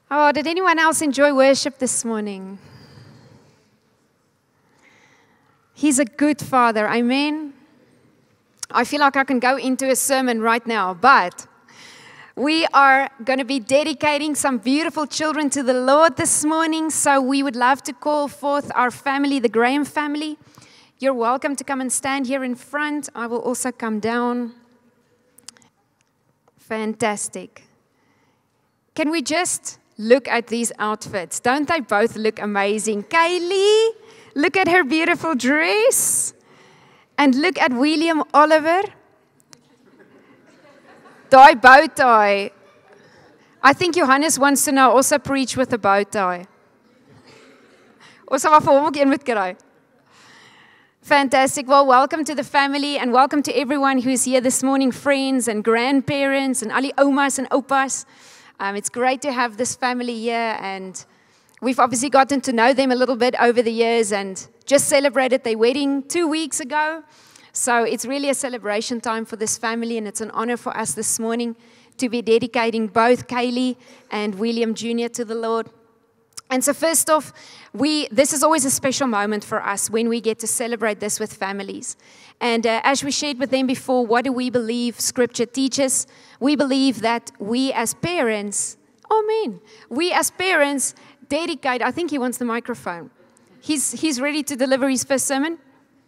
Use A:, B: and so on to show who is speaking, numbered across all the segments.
A: Oh, did anyone else enjoy worship this morning? He's a good Father, amen? I feel like I can go into a sermon right now, but we are going to be dedicating some beautiful children to the Lord this morning, so we would love to call forth our family, the Graham family. You're welcome to come and stand here in front. I will also come down. Fantastic. Can we just look at these outfits? Don't they both look amazing? Kaylee, look at her beautiful dress. And look at William Oliver. Daai bow tie. I think Johannes wants to know also preach with a bow tie. Ons sal vir hom ook een moet kry. Fantastic. Well, welcome to the family and welcome to everyone who's here this morning, friends and grandparents and ali omas and opas. It's great to have this family here, and we've obviously gotten to know them a little bit over the years and just celebrated their wedding 2 weeks ago. So it's really a celebration time for this family, and it's an honor for us this morning to be dedicating both Kaylee and William Jr. to the Lord. And so first off, this is always a special moment for us when we get to celebrate this with families. And as we shared with them before, what do we believe Scripture teaches? We believe that we as parents, we as parents dedicate, I think he wants the microphone. He's ready to deliver his first sermon.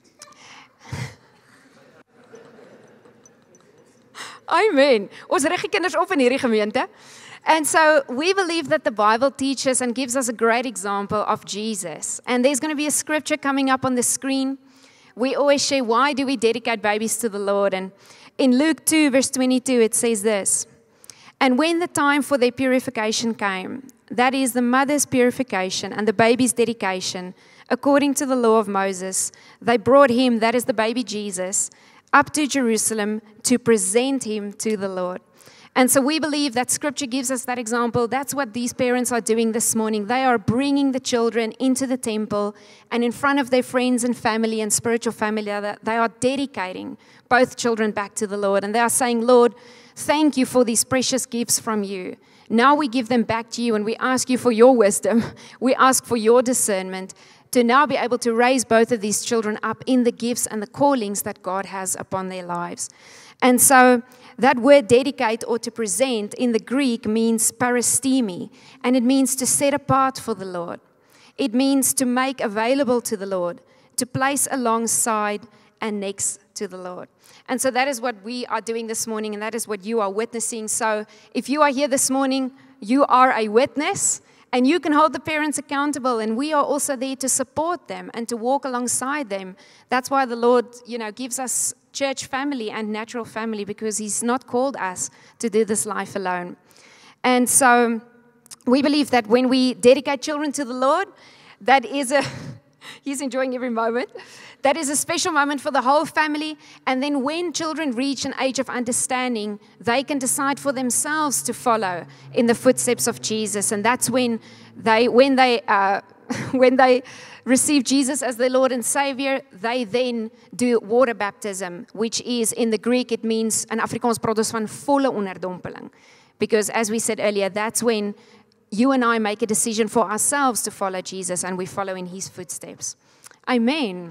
A: Amen. Ons rig die kinders op in hierdie gemeente. And so we believe that the Bible teaches and gives us a great example of Jesus. And there's going to be a scripture coming up on the screen. We always share, why do we dedicate babies to the Lord? And in Luke 2, verse 22, it says this. And when the time for their purification came, that is the mother's purification and the baby's dedication, according to the law of Moses, they brought him, that is the baby Jesus, up to Jerusalem to present him to the Lord. And so we believe that Scripture gives us that example. That's what these parents are doing this morning. They are bringing the children into the temple and in front of their friends and family and spiritual family. They are dedicating both children back to the Lord. And they are saying, Lord, thank you for these precious gifts from you. Now we give them back to you and we ask you for your wisdom. We ask for your discernment to now be able to raise both of these children up in the gifts and the callings that God has upon their lives. And so that word dedicate or to present in the Greek means paristemi, and it means to set apart for the Lord. It means to make available to the Lord, to place alongside and next to the Lord. And so that is what we are doing this morning, and that is what you are witnessing. So if you are here this morning, you are a witness, and you can hold the parents accountable, and we are also there to support them and to walk alongside them. That's why the Lord, gives us church family and natural family, because He's not called us to do this life alone. And so we believe that when we dedicate children to the Lord, that is He's enjoying every moment. That is a special moment for the whole family. And then when children reach an age of understanding, they can decide for themselves to follow in the footsteps of Jesus. And that's when they receive Jesus as their Lord and Savior, they then do water baptism, which is, in the Greek, it means, in Afrikaans praat ons van volle onderdompeling. Because as we said earlier, that's when you and I make a decision for ourselves to follow Jesus and we follow in His footsteps. Amen.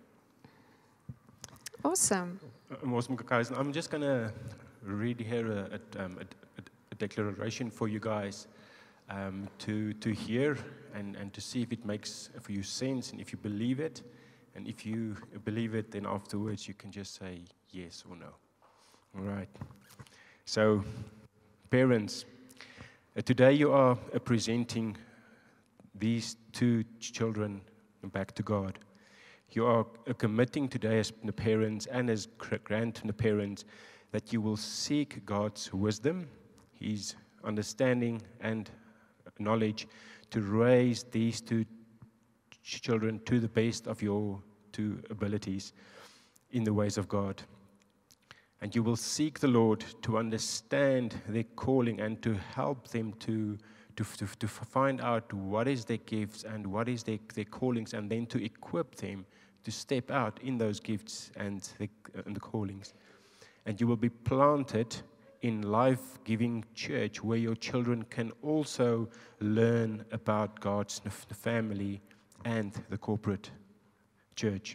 A: Awesome.
B: I'm just going to read here a declaration for you guys to hear and to see if it makes for you sense and if you believe it. And if you believe it, then afterwards you can just say yes or no. All right. So, parents, today you are presenting these two children back to God. You are committing today as the parents and as grandparents that you will seek God's wisdom, His understanding and knowledge to raise these two children to the best of your two abilities in the ways of God. And you will seek the Lord to understand their calling and to help them to find out what is their gifts and what is their callings, and then to equip them to step out in those gifts and the callings. And you will be planted in life-giving church where your children can also learn about God's family and the corporate church.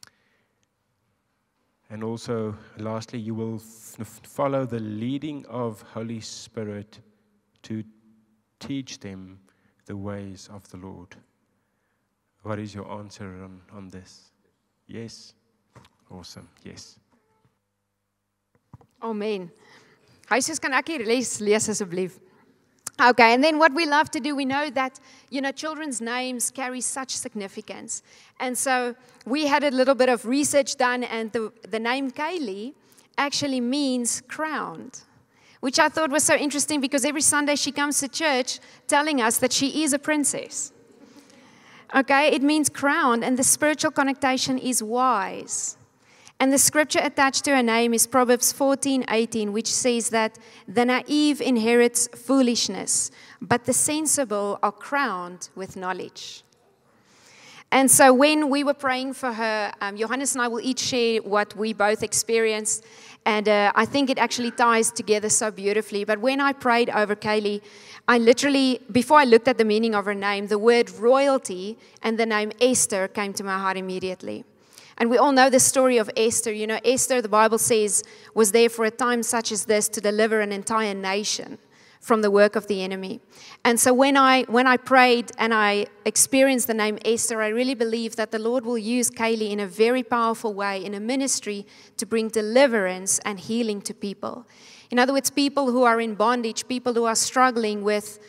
B: And also, lastly, you will follow the leading of Holy Spirit to teach them the ways of the Lord. What is your answer on this? Yes? Awesome, yes.
A: Amen. Huisjes, kan ek hier lees asseblief? Okay, and then what we love to do, we know that, children's names carry such significance. And so we had a little bit of research done, and the name Kaylee actually means crowned, which I thought was so interesting because every Sunday she comes to church telling us that she is a princess. Okay, it means crowned, and the spiritual connotation is wise. And the scripture attached to her name is Proverbs 14:18, which says that the naive inherits foolishness, but the sensible are crowned with knowledge. And so when we were praying for her, Johannes and I will each share what we both experienced. And I think it actually ties together so beautifully. But when I prayed over Kaylee, I literally, before I looked at the meaning of her name, the word royalty and the name Esther came to my heart immediately. And we all know the story of Esther. Esther, the Bible says, was there for a time such as this to deliver an entire nation from the work of the enemy. And so when I prayed and I experienced the name Esther, I really believe that the Lord will use Kaylee in a very powerful way in a ministry to bring deliverance and healing to people. In other words, people who are in bondage, people who are struggling with,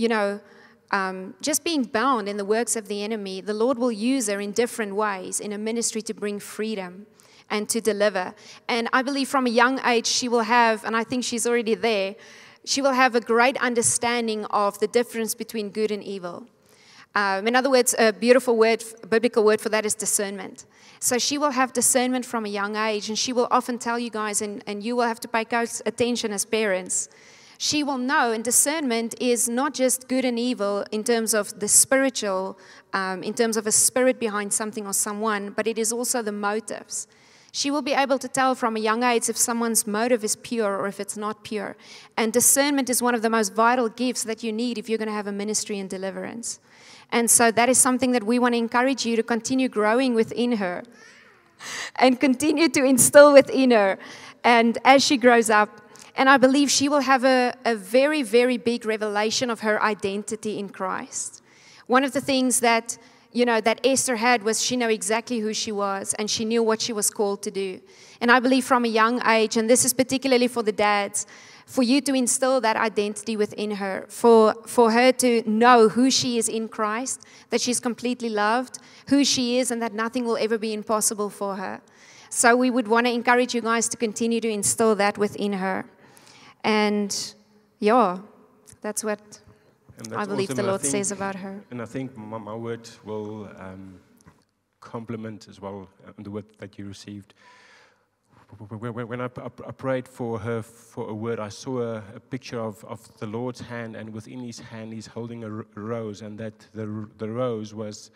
A: just being bound in the works of the enemy, the Lord will use her in different ways in a ministry to bring freedom and to deliver. And I believe from a young age she will have, and I think she's already there, she will have a great understanding of the difference between good and evil. In other words, a beautiful word, biblical word for that is discernment. So she will have discernment from a young age, and she will often tell you guys, and you will have to pay close attention as parents. She will know, and discernment is not just good and evil in terms of the spiritual, in terms of a spirit behind something or someone, but it is also the motives. She will be able to tell from a young age if someone's motive is pure or if it's not pure. And discernment is one of the most vital gifts that you need if you're going to have a ministry in deliverance. And so that is something that we want to encourage you to continue growing within her and continue to instill within her. And as she grows up, and I believe she will have a very, very big revelation of her identity in Christ. One of the things that, that Esther had was she knew exactly who she was and she knew what she was called to do. And I believe from a young age, and this is particularly for the dads, for you to instill that identity within her, for her to know who she is in Christ, that she's completely loved, who she is, and that nothing will ever be impossible for her. So we would want to encourage you guys to continue to instill that within her. And that's what I believe awesome. The Lord says about her.
B: And I think my word will complement as well the word that you received. When I prayed for her for a word, I saw a picture of the Lord's hand, and within his hand he's holding a rose, and that the rose was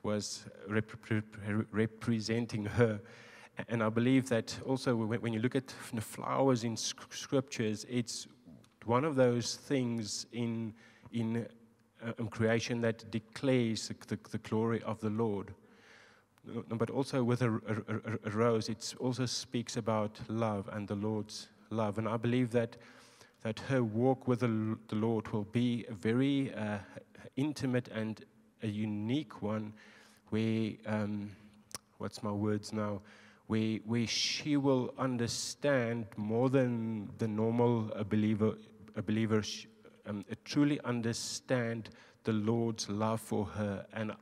B: representing her. And I believe that also when you look at the flowers in scriptures, it's one of those things in creation that declares the glory of the Lord. But also with a rose, it also speaks about love and the Lord's love. And I believe that her walk with the Lord will be a very intimate and a unique one where, what's my words now? Where she will understand more than the normal believer truly understand the Lord's love for her, and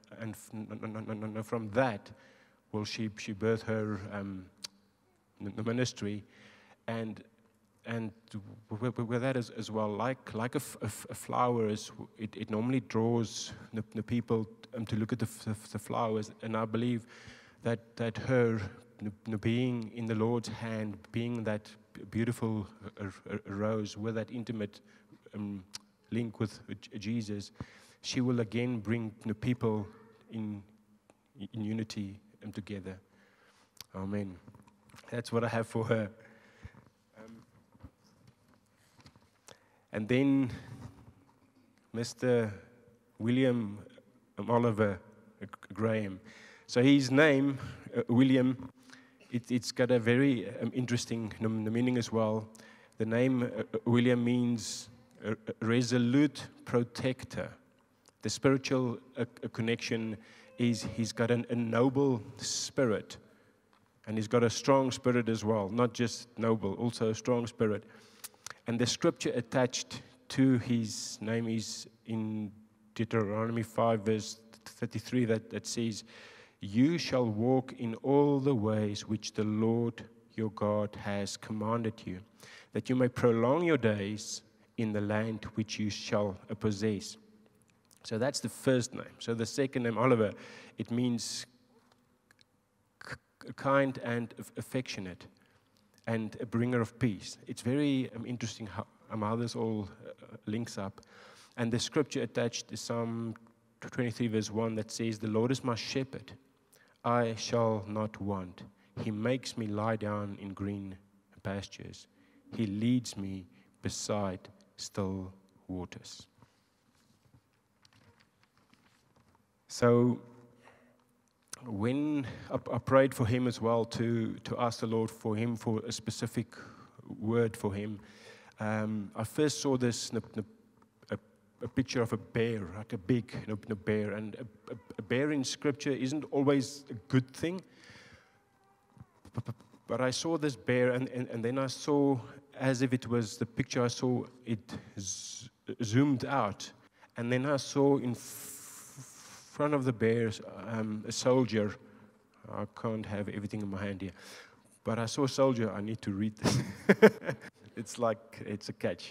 B: from that will she birth her the ministry, and with that as well, like a flower is, it normally draws the people to look at the flowers, and I believe that her being in the Lord's hand, being that beautiful rose with that intimate link with Jesus, she will again bring the people in unity and together. Amen. That's what I have for her. And then Mr. William Oliver Graham. So his name, William, it's got a very interesting meaning as well. The name William means resolute protector. The spiritual connection is he's got a noble spirit, and he's got a strong spirit as well, not just noble, also a strong spirit. And the scripture attached to his name is in Deuteronomy 5 verse 33 that says, "You shall walk in all the ways which the Lord your God has commanded you, that you may prolong your days in the land which you shall possess." So that's the first name. So the second name, Oliver, it means kind and affectionate and a bringer of peace. It's very interesting how this all links up. And the scripture attached is Psalm 23 verse 1 that says, "The Lord is my shepherd, I shall not want. He makes me lie down in green pastures. He leads me beside still waters." So when I prayed for him as well to ask the Lord for him, for a specific word for him, I first saw this a picture of a bear, like a big bear. And a bear in Scripture isn't always a good thing. But I saw this bear, and then I saw, as if it was the picture I saw, it zoomed out. And then I saw in front of the bear a soldier. I can't have everything in my hand here. But I saw a soldier. I need to read this. It's like, it's a catch.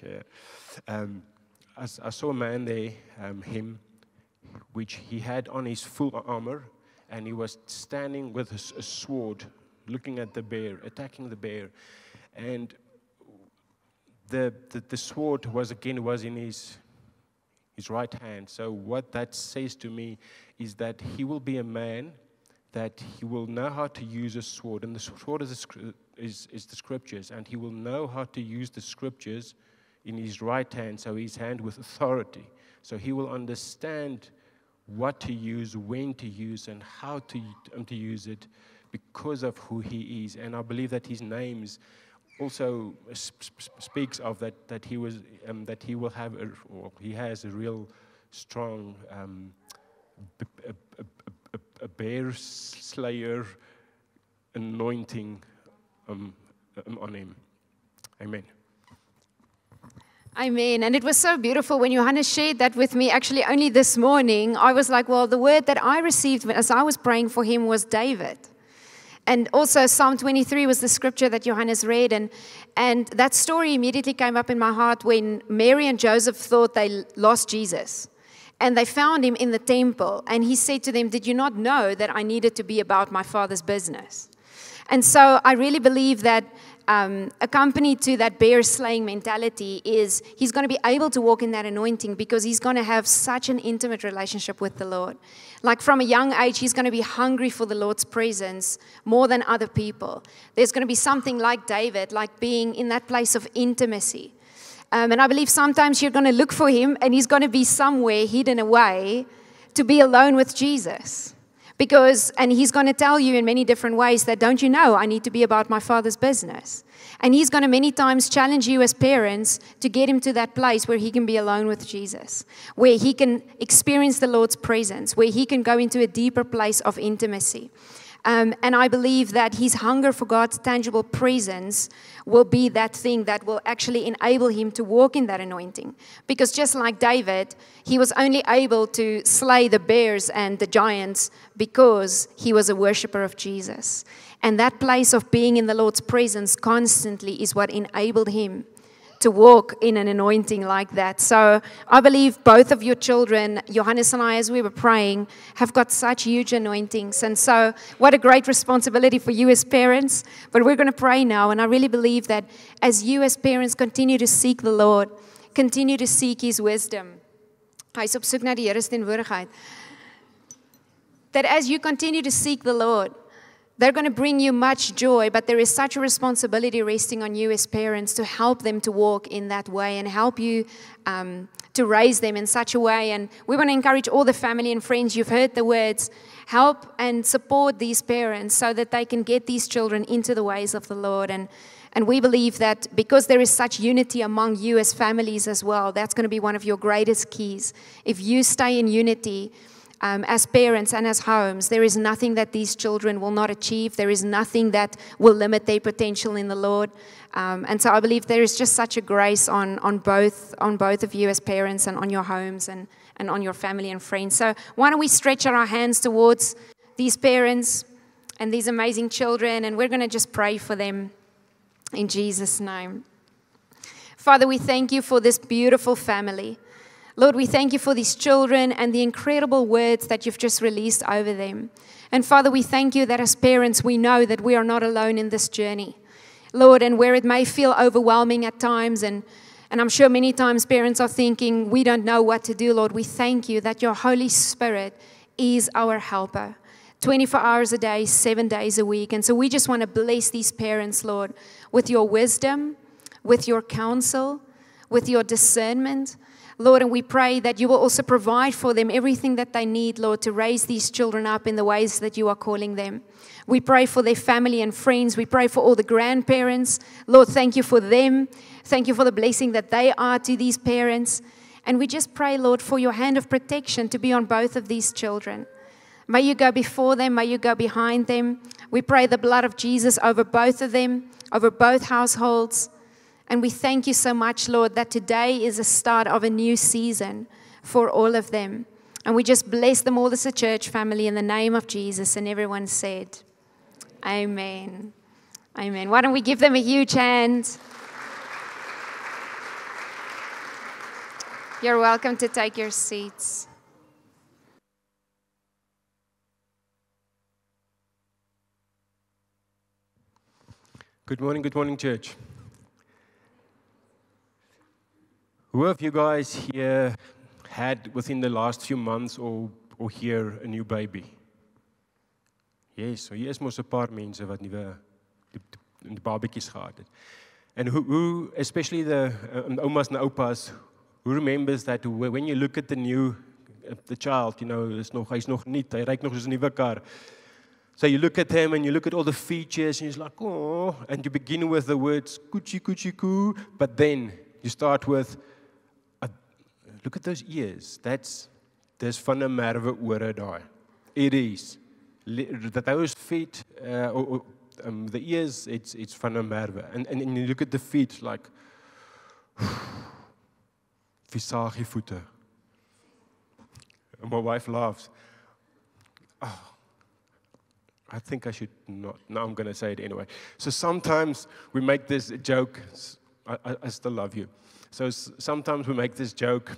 B: I saw a man there, him, which he had on his full armor, and he was standing with a sword, looking at the bear, attacking the bear. And the sword was in his right hand. So what that says to me is that he will be a man that he will know how to use a sword. And the sword is the scriptures, and he will know how to use the scriptures in his right hand, so his hand with authority. So he will understand what to use, when to use, and how to use it because of who he is. And I believe that his names also speaks of that he will have he has a real strong a bear slayer anointing on him. Amen.
A: Amen. And it was so beautiful when Johannes shared that with me. Actually, only this morning, I was like, well, the word that I received as I was praying for him was David. And also Psalm 23 was the scripture that Johannes read. And that story immediately came up in my heart when Mary and Joseph thought they lost Jesus. And they found him in the temple. And he said to them, "Did you not know that I needed to be about my Father's business?" And so I really believe that accompanied to that bear slaying mentality is he's going to be able to walk in that anointing because he's going to have such an intimate relationship with the Lord. Like from a young age, he's going to be hungry for the Lord's presence more than other people. There's going to be something like David, like being in that place of intimacy. And I believe sometimes you're going to look for him and he's going to be somewhere hidden away to be alone with Jesus. And he's going to tell you in many different ways that, don't you know, I need to be about my Father's business. And he's going to many times challenge you as parents to get him to that place where he can be alone with Jesus, where he can experience the Lord's presence, where he can go into a deeper place of intimacy. And I believe that his hunger for God's tangible presence will be that thing that will actually enable him to walk in that anointing. Because just like David, he was only able to slay the bears and the giants because he was a worshiper of Jesus. And that place of being in the Lord's presence constantly is what enabled him to walk in an anointing like that. So I believe both of your children, Johannes and I, as we were praying, have got such huge anointings. And so what a great responsibility for you as parents. But we're going to pray now. And I really believe that as you as parents continue to seek the Lord, continue to seek his wisdom. Hy is op soek na die Here se teenwoordigheid. That as you continue to seek the Lord, They're going to bring you much joy, but there is such a responsibility resting on you as parents to help them to walk in that way and help you to raise them in such a way. And we want to encourage all the family and friends. You've heard the words. Help and support these parents so that they can get these children into the ways of the Lord. And we believe that because there is such unity among you as families as well, that's going to be one of your greatest keys. If you stay in unity, as parents and as homes, there is nothing that these children will not achieve. There is nothing that will limit their potential in the Lord. And so I believe there is just such a grace on both of you as parents and on your homes and on your family and friends. So why don't we stretch out our hands towards these parents and these amazing children, and we're going to just pray for them in Jesus' name. Father, we thank you for this beautiful family. Lord, we thank you for these children and the incredible words that you've just released over them. And Father, we thank you that as parents, we know that we are not alone in this journey. Lord, and where it may feel overwhelming at times, and I'm sure many times parents are thinking, we don't know what to do, Lord, we thank you that your Holy Spirit is our helper. 24 hours a day, 7 days a week. And so we just want to bless these parents, Lord, with your wisdom, with your counsel, with your discernment. Lord, and we pray that you will also provide for them everything that they need, Lord, to raise these children up in the ways that you are calling them. We pray for their family and friends. We pray for all the grandparents. Lord, thank you for them. Thank you for the blessing that they are to these parents. And we just pray, Lord, for your hand of protection to be on both of these children. May you go before them. May you go behind them. We pray the blood of Jesus over both of them, over both households. And we thank you so much, Lord, that today is the start of a new season for all of them. And we just bless them all as a church family in the name of Jesus. And everyone said, Amen. Amen. Why don't we give them a huge hand? You're welcome to take your seats.
B: Good morning, church. Who of you guys here had within the last few months or here a new baby? Yes, so hier is mos 'n paar mense wat nuwe die babatjies gehad het. And who especially the oumas and oupas, who remembers that when you look at the child, you know, hy's nog nuut, hy ryk nog soos 'n nuwe kar. So you look at him and you look at all the features and you're like, oh, and you begin with the words coochie coochie coo, but then you start with look at those ears. There's van 'n merwe ore daai. It is. That those feet, the ears, it's van 'n merwe. And you look at the feet like, visage voete. And my wife laughs. Oh, I think I should not. No, I'm going to say it anyway. So sometimes we make this joke. I still love you. So sometimes we make this joke.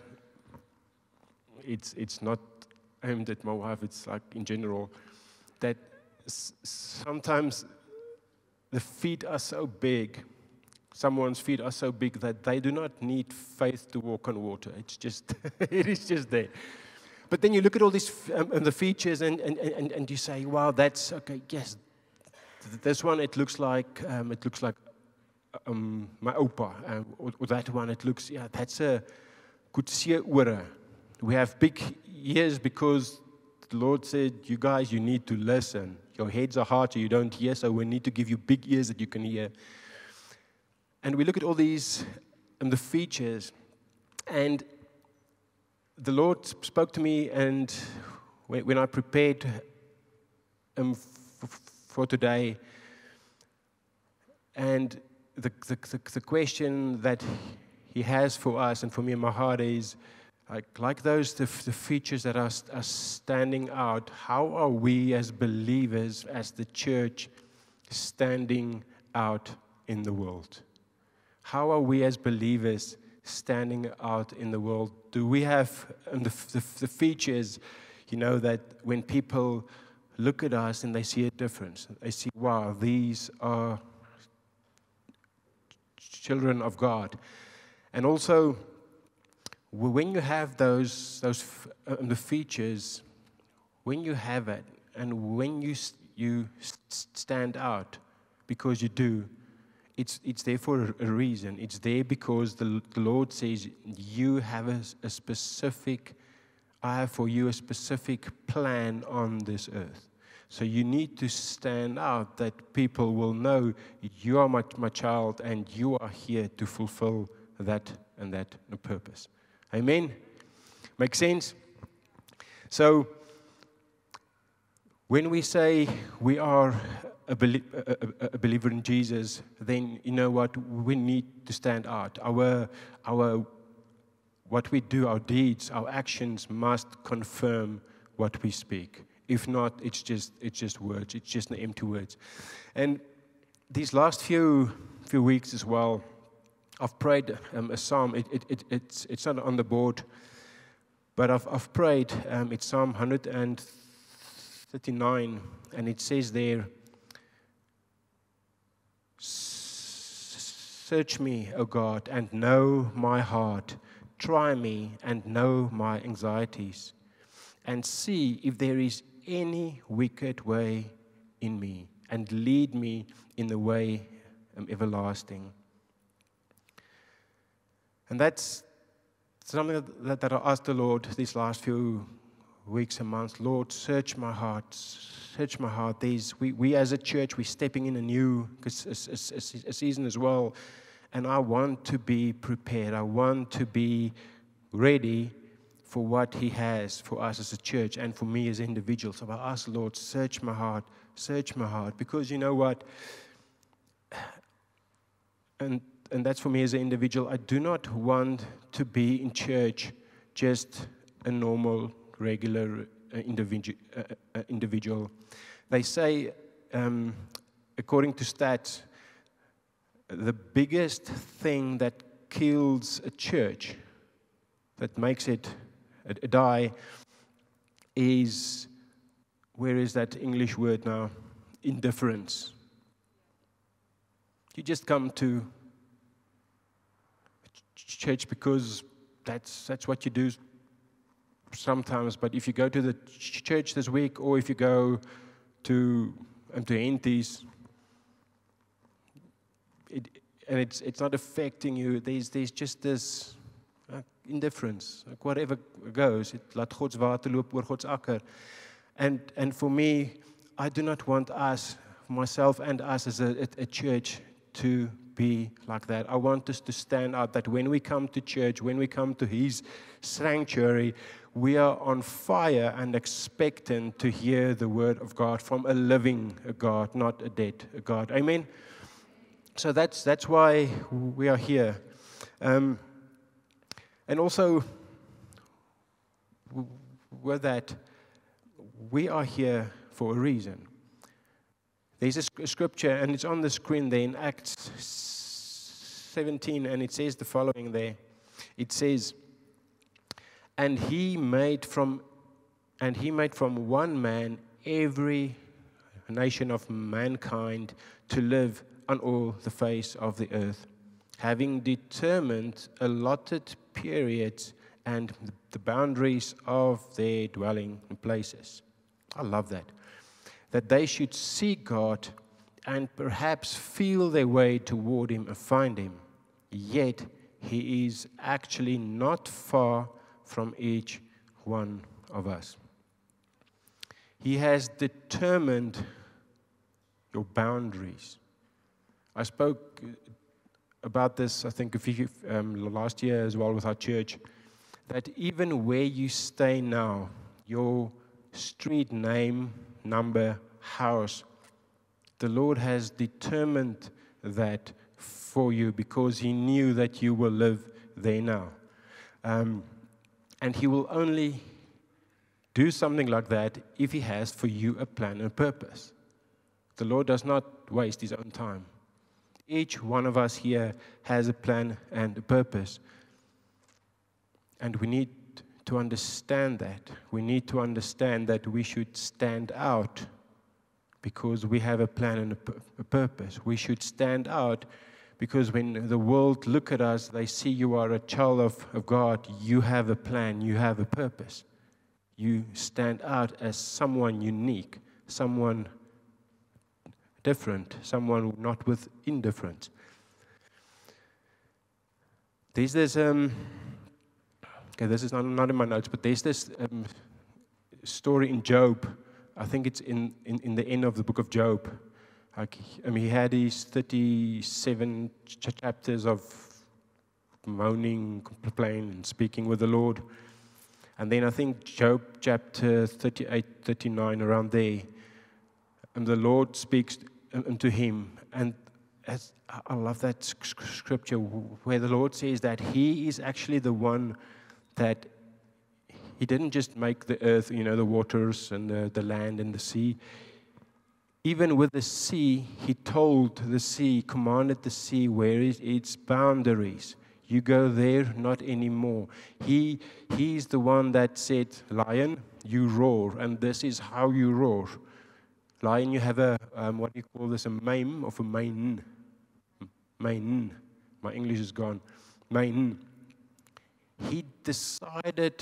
B: It's not aimed at my wife, it's like in general, that sometimes the feet are so big, someone's feet are so big that they do not need faith to walk on water. It's just, it is just there. But then you look at all these the features and you say, wow, that's, okay, yes, this one, it looks like my opa, or that one, it looks, yeah, that's a Coetzee ore. We have big ears because the Lord said, you guys, you need to listen. Your heads are hard, so you don't hear, so we need to give you big ears that you can hear. And we look at all these the features, and the Lord spoke to me, and when I prepared for today, and the question that He has for us and for me in my heart is, like those, the features that are standing out, how are we as believers, as the church, standing out in the world? How are we as believers standing out in the world? Do we have the features, you know, that when people look at us and they see a difference, they see, wow, these are children of God. And also, when you have those the features, when you have it, and when you you stand out because you do. It's there for a reason. It's there because the Lord says, you have a specific, I have for you a specific plan on this earth. So you need to stand out that people will know you are my child and you are here to fulfill that and that purpose. Amen? Make sense? So when we say we are a believer in Jesus, then you know what, we need to stand out. What we do, our deeds, our actions must confirm what we speak. If not, it's just words. It's just empty words. And these last few weeks as well, I've prayed a psalm. It's not on the board, but I've prayed. It's Psalm 139, and it says there, "Search me, O God, and know my heart. Try me and know my anxieties, and see if there is any wicked way in me, and lead me in the way everlasting." And that's something that I asked the Lord these last few weeks and months. Lord, search my heart. Search my heart. We as a church, we're stepping in a new a season as well. And I want to be prepared. I want to be ready for what He has for us as a church and for me as an individual. So I ask the Lord, search my heart. Search my heart. Because you know what? And that's for me as an individual. I do not want to be in church just a normal, regular individual. They say, according to stats, the biggest thing that kills a church, that makes it die, is, where is that English word now? Indifference. You just come to church because that's what you do sometimes. But if you go to the church this week, or if you go to Enti's, it's not affecting you. There's just this indifference. Like whatever goes, it laat God's water loop oor God's akker. And for me, I do not want us, myself and us as a church, to be like that. I want us to stand out, that when we come to church, when we come to His sanctuary, we are on fire and expectant to hear the word of God from a living God, not a dead God. Amen? So that's why we are here. And also, with that, we are here for a reason. There's a scripture, and it's on the screen there in Acts 17, and it says the following there. It says, And he made from one man every nation of mankind to live on all the face of the earth, having determined allotted periods and the boundaries of their dwelling places. I love that. That they should seek God and perhaps feel their way toward Him and find Him. Yet He is actually not far from each one of us. He has determined your boundaries. I spoke about this, I think, last year as well with our church, that even where you stay now, your street name, number, house, the Lord has determined that for you because He knew that you will live there now. And He will only do something like that if He has for you a plan and purpose. The Lord does not waste His own time. Each one of us here has a plan and a purpose. And we need to understand that. We need to understand that we should stand out because we have a plan and a purpose. We should stand out because when the world look at us, they see you are a child of God. You have a plan. You have a purpose. You stand out as someone unique, someone different, someone not with indifference. There's this, okay, this is not in my notes, but there's this story in Job. I think it's in the end of the book of Job. Like, he had these 37 chapters of moaning, complaining, and speaking with the Lord. And then I think Job chapter 38, 39, around there, and the Lord speaks unto him. And I love that scripture where the Lord says that He is actually the one that He didn't just make the earth, the waters and the land and the sea. Even with the sea, He told the sea, commanded the sea where is its boundaries. You go there, not anymore. He's the one that said, lion, you roar, and this is how you roar. Lion, you have a, what do you call this, a mane of a mane. Mane. My English is gone. Mane. He decided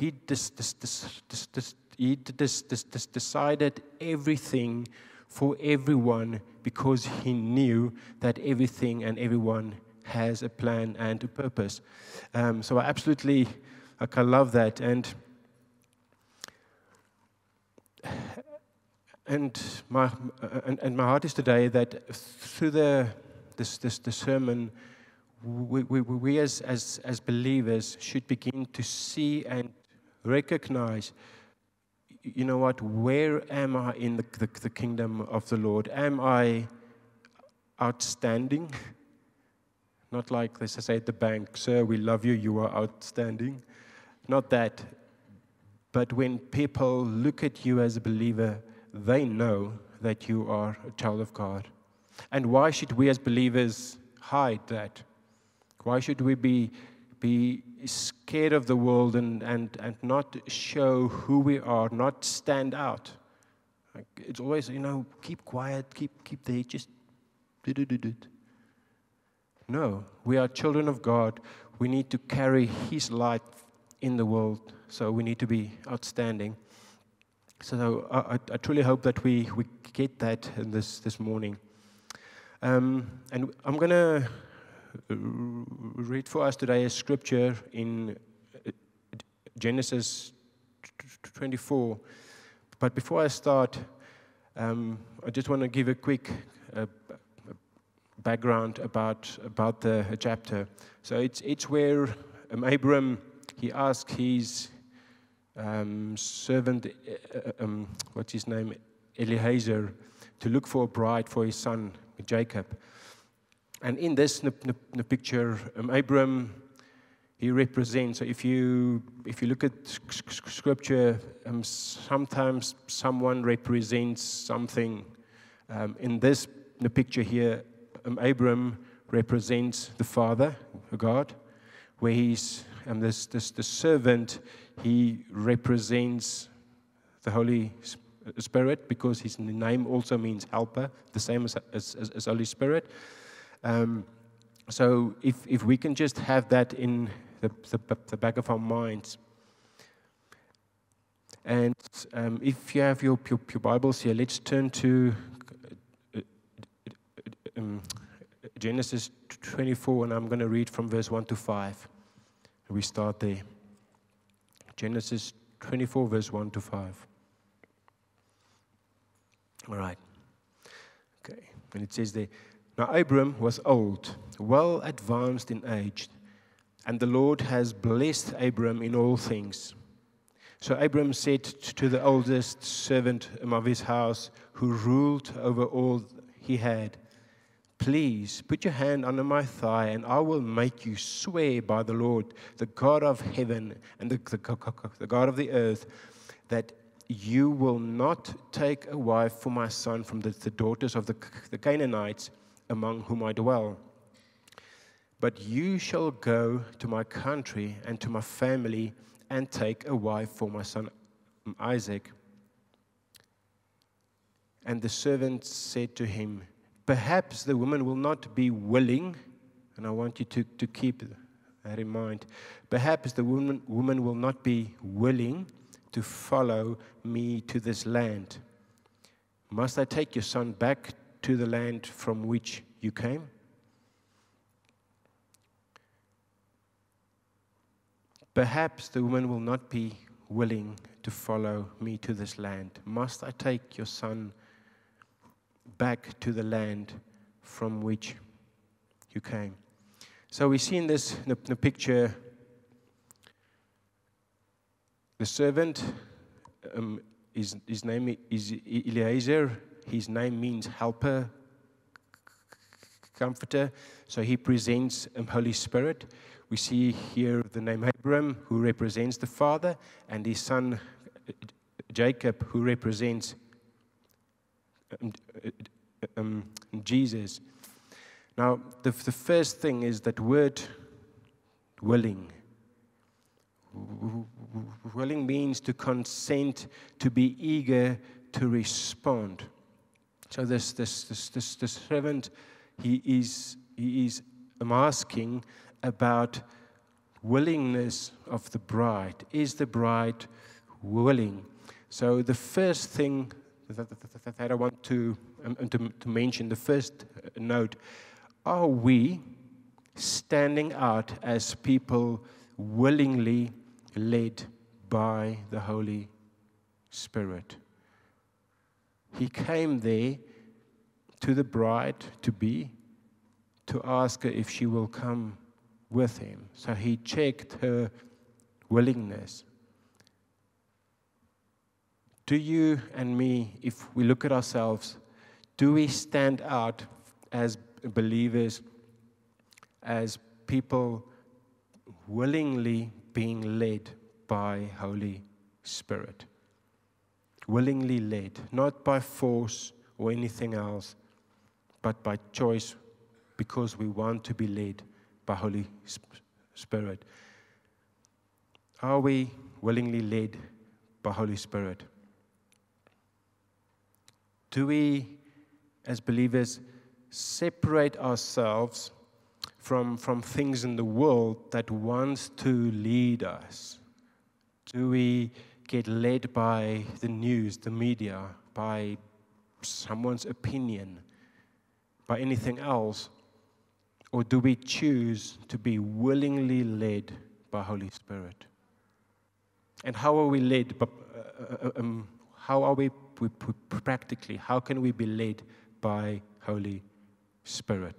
B: everything for everyone because He knew that everything and everyone has a plan and a purpose. So I love that. And my heart is today that through the sermon, we as believers should begin to see and recognize, where am I in the kingdom of the Lord? Am I outstanding? Not like, let's say at the bank, sir, we love you, you are outstanding. Not that. But when people look at you as a believer, they know that you are a child of God. And why should we as believers hide that? Why should we be scared of the world and not show who we are, not stand out? Like, it's always, keep quiet, keep there, just do. No, we are children of God. We need to carry His light in the world, so we need to be outstanding. So I truly hope that we get that this morning. And I'm going to read for us today a scripture in Genesis 24. But before I start, I just want to give a quick background about the chapter. So it's where Abram, he asked his servant, what's his name, Eliezer, to look for a bride for his son Jacob. And in this picture, Abram, he represents. So if you look at scripture, sometimes someone represents something. In this picture here, Abram represents the Father, God, where he's the servant. He represents the Holy Spirit because his name also means helper, the same as Holy Spirit. So if we can just have that in the back of our minds. And if you have your Bibles here, let's turn to Genesis 24, and I'm going to read from verse 1 to 5. We start there. Genesis 24, verse 1 to 5. All right. Okay. And it says there, now Abram was old, well advanced in age, and the Lord has blessed Abram in all things. So Abram said to the oldest servant of his house, who ruled over all he had, please put your hand under my thigh, and I will make you swear by the Lord, the God of heaven and the God of the earth, that you will not take a wife for my son from the daughters of the Canaanites among whom I dwell. But you shall go to my country and to my family and take a wife for my son Isaac. And the servant said to him, perhaps the woman will not be willing, and I want you to keep that in mind. Perhaps the woman will not be willing to follow me to this land. Must I take your son back to the land from which you came? Perhaps the woman will not be willing to follow me to this land. Must I take your son back to the land from which you came? So we see in the picture, the servant, his name is Eliezer. His name means helper, comforter. So he presents Holy Spirit. We see here the name Abram, who represents the Father, and his son Jacob, who represents Jesus. Now, the first thing is that word willing. Willing means to consent, to be eager to respond. So this servant, he is asking about willingness of the bride. Is the bride willing? So the first thing that I want to mention, the first note, are we standing out as people willingly led by the Holy Spirit? He came there to the bride to ask her if she will come with him. So he checked her willingness. Do you and me, if we look at ourselves, do we stand out as believers, as people willingly being led by Holy Spirit? Willingly led, not by force or anything else, but by choice, because we want to be led by Holy Spirit. Are we willingly led by Holy Spirit? Do we, as believers, separate ourselves from things in the world that wants to lead us? Do we get led by the news, the media, by someone's opinion, by anything else? Or do we choose to be willingly led by Holy Spirit? And how are we led? How are we practically? How can we be led by Holy Spirit?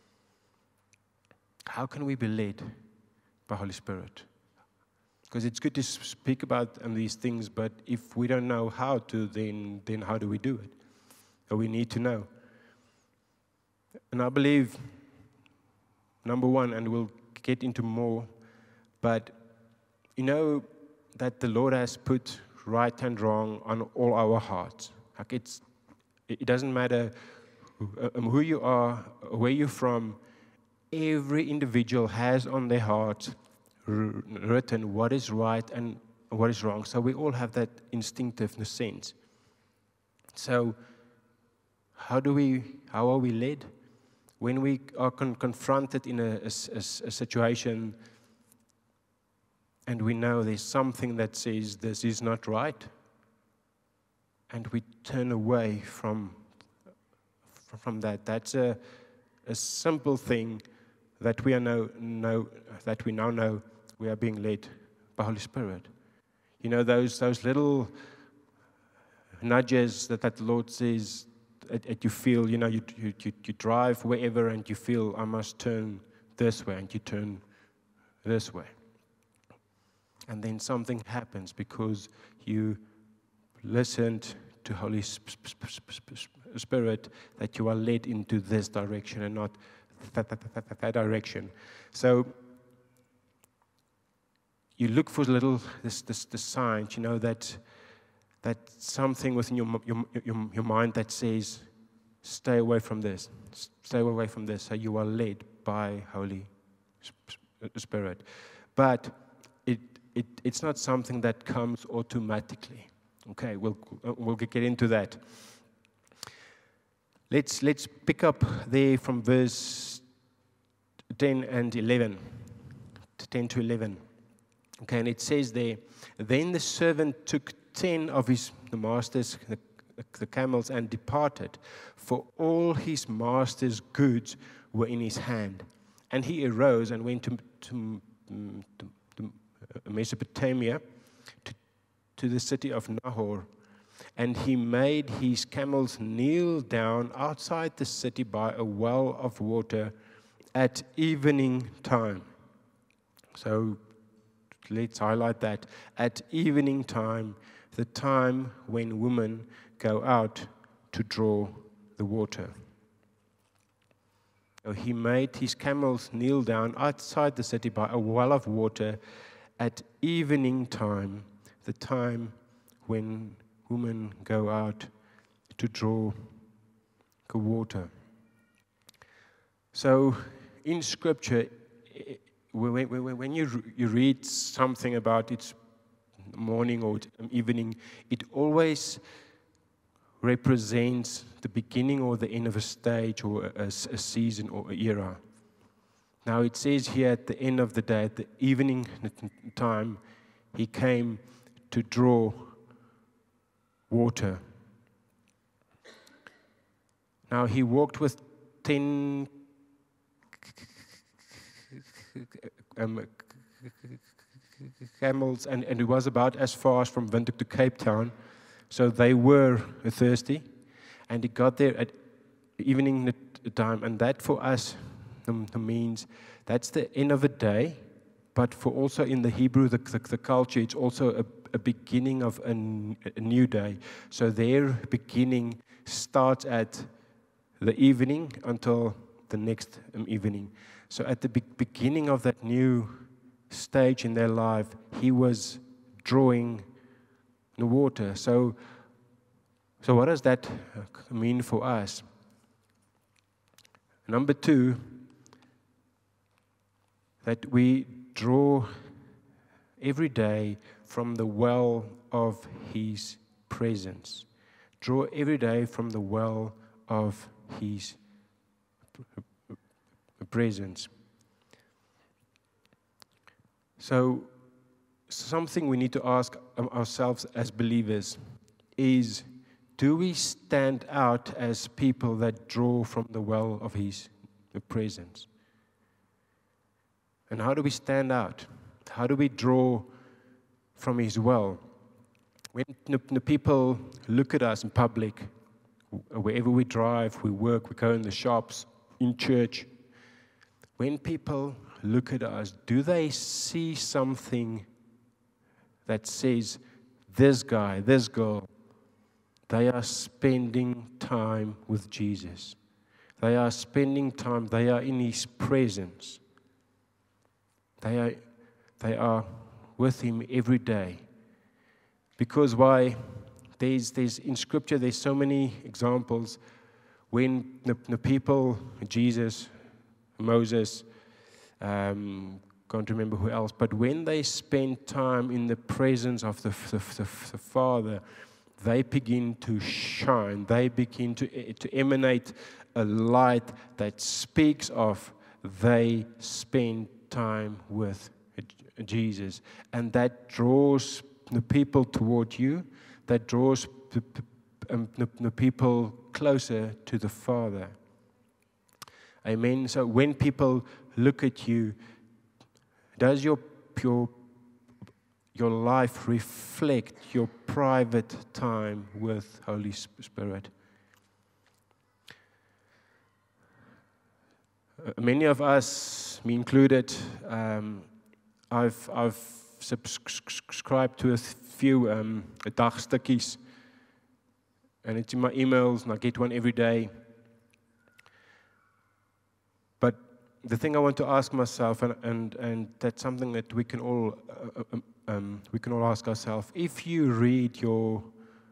B: How can we be led by Holy Spirit? Because it's good to speak about these things, but if we don't know how to, then how do we do it? So we need to know. And I believe, number one, and we'll get into more, but you know that the Lord has put right and wrong on all our hearts. Like it doesn't matter who you are, where you're from. Every individual has on their heart written what is right and what is wrong. So we all have that instinctive sense. So how are we led? When we are confronted in a situation and we know there's something that says this is not right, and we turn away from that. That's a simple thing that we now know we are being led by Holy Spirit. You know, those little nudges that the Lord says that you feel, you know, you drive wherever and you feel, I must turn this way, and you turn this way. And then something happens because you listened to Holy Spirit, that you are led into this direction and not that direction. So you look for the signs, you know, that something within your mind that says, stay away from this, stay away from this. So you are led by Holy Spirit. But it's not something that comes automatically. Okay, we'll get into that. Let's pick up there from verse 10 and 11. 10 to 11. Okay, and it says there, then the servant took 10 of the master's the camels and departed, for all his master's goods were in his hand. And he arose and went to Mesopotamia, to the city of Nahor. And he made his camels kneel down outside the city by a well of water at evening time. So let's highlight that. At evening time, the time when women go out to draw the water. So he made his camels kneel down outside the city by a well of water at evening time, the time when women go out to draw the water. So in Scripture, when you read something about it's morning or evening, it always represents the beginning or the end of a stage or a season or an era. Now it says here at the end of the day, at the evening time, he came to draw water. Now he walked with 10 camels, and it was about as far as from Windhoek to Cape Town. So they were thirsty, and he got there at evening time, and that for us means that's the end of a day, but for also in the Hebrew, the culture, it's also a beginning of a new day. So their beginning starts at the evening until the next evening. So at the beginning of that new stage in their life, he was drawing the water. So what does that mean for us? Number 2, that we draw every day from the well of his presence. Draw every day from the well of his presence. So something we need to ask ourselves as believers is, do we stand out as people that draw from the well of his presence? And how do we stand out? How do we draw from his well? When the people look at us in public, wherever we drive, we work, we go in the shops, in church, when people look at us, do they see something that says, this guy, this girl, they are spending time with Jesus. They are spending time, they are in his presence. They are with him every day. Because why? There's in Scripture, there's so many examples when the people, Jesus, Moses, can't remember who else, but when they spend time in the presence of the Father, they begin to shine. They begin to emanate a light that speaks of they spend time with Jesus. And that draws the people toward you. That draws the people closer to the Father. Amen. So when people look at you, does your life reflect your private time with Holy Spirit? Many of us, me included, I've subscribed to a few dagstukkies, and it's in my emails, and I get one every day. But the thing I want to ask myself, and that's something that we can all ask ourselves. If you read your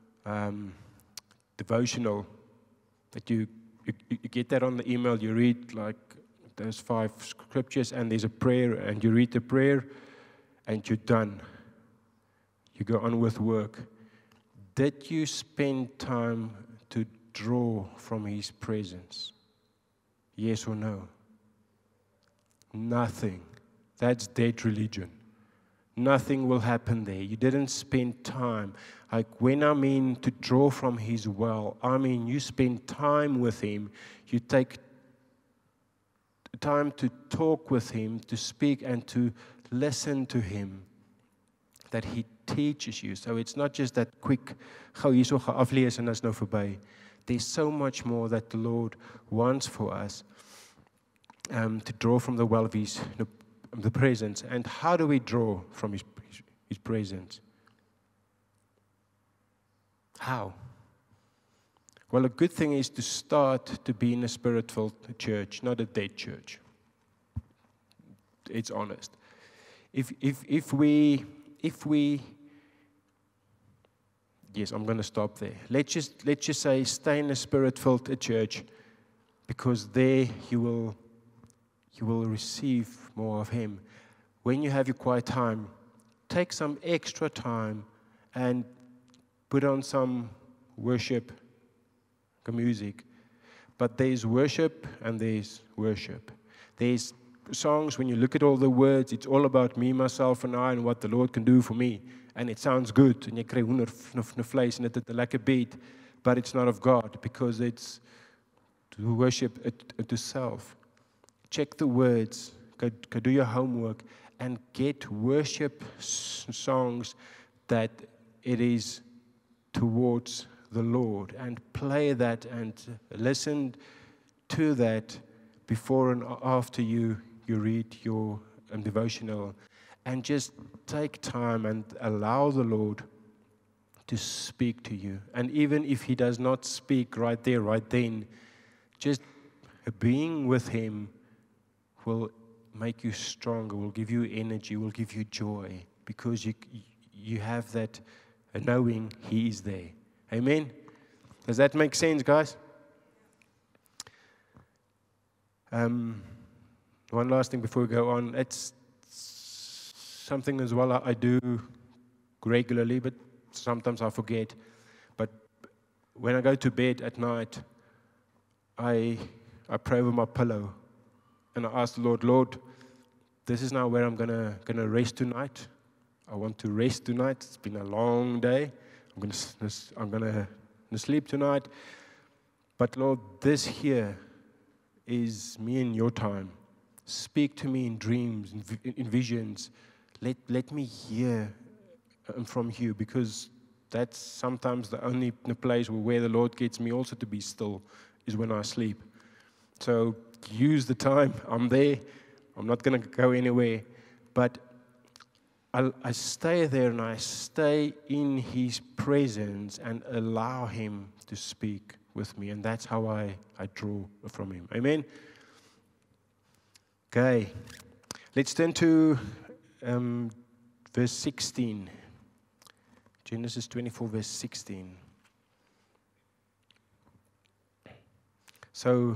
B: devotional, that you get that on the email, you read like those 5 scriptures, and there's a prayer, and you read the prayer, and you're done. You go on with work. Did you spend time to draw from his presence? Yes or no? Nothing. That's dead religion. nothing will happen there. You didn't spend time. Like when I mean to draw from His well, I mean you spend time with Him. You take time to talk with Him, to speak and to listen to Him, that He teaches you. So it's not just that quick, gou hierso gaan aflees en is nou verby. There's so much more that the Lord wants for us to draw from the well of His the presence. And how do we draw from His presence? How? Well, a good thing is to start to be in a spirit-filled church, not a dead church. It's honest. If we yes, I'm going to stop there. Let's just say stay in a spirit-filled church, because there you will receive more of Him. When you have your quiet time, take some extra time and put on some worship music. But there's worship and there's worship. There's songs, when you look at all the words, it's all about me, myself, and I, and what the Lord can do for me. And it sounds good, and jy kry hoender vleis, and it 'n lekker beat, but it's not of God, because it's to worship it to self. Check the words, go do your homework, and get worship songs that it is towards the Lord, and play that and listen to that before and after you read your devotional, and just take time and allow the Lord to speak to you. And even if He does not speak right there, right then, just being with Him will make you stronger, will give you energy, will give you joy, because you have that knowing He is there. Amen? Does that make sense, guys? One last thing before we go on. It's something as well I do regularly, but sometimes I forget. But when I go to bed at night, I pray over my pillow, and I ask the Lord, this is now where I'm gonna rest tonight. I want to rest tonight. It's been a long day. I'm gonna sleep tonight. But Lord, this here is me and your time. Speak to me in dreams, in visions. Let me hear from you, because that's sometimes the only place where the Lord gets me also to be still, is when I sleep. So use the time. I'm there. I'm not going to go anywhere. But I stay there, and I stay in His presence and allow Him to speak with me. And that's how I draw from Him. Amen? Okay. Let's turn to verse 16. Genesis 24, verse 16. So,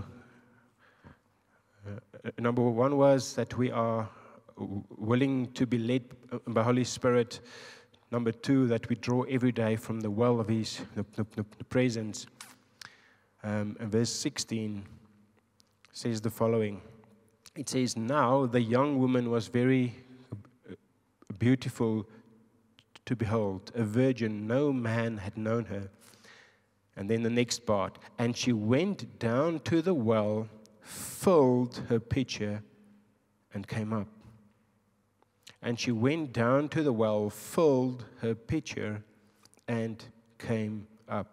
B: number one was that we are willing to be led by Holy Spirit. Number two, that we draw every day from the well of His the presence. And verse 16 says the following. It says, now the young woman was very beautiful to behold, a virgin, no man had known her. And then the next part, and she went down to the well, filled her pitcher, and came up. And she went down to the well, filled her pitcher, and came up.